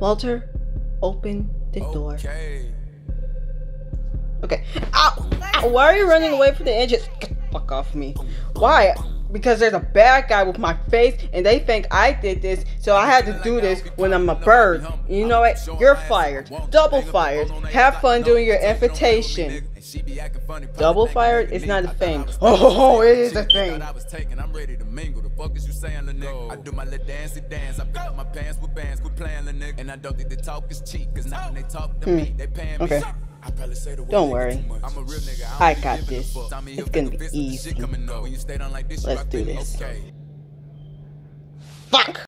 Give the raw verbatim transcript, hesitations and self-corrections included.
Walter, open the door. Okay. Okay. Ow! Ow! Why are you running away from the engine? Get the fuck off me. Why? Because there's a bad guy with my face and they think I did this, so I had to do this when I'm a bird. You know what? You're fired. Double fired. Have fun doing your invitation. Double fired is not a thing. Oh, it is a thing. I'm ready to mingle. The fuck is you saying, the nigga? I do my little dancey dance. I pick up my pants with bands. Quit playing, the nigga. And I don't think the talk is cheap. Cause now when they talk to me, they paying me. Okay. Don't worry. I'm a real nigga. I got this. It's gonna be easy. Let's do this. Fuck!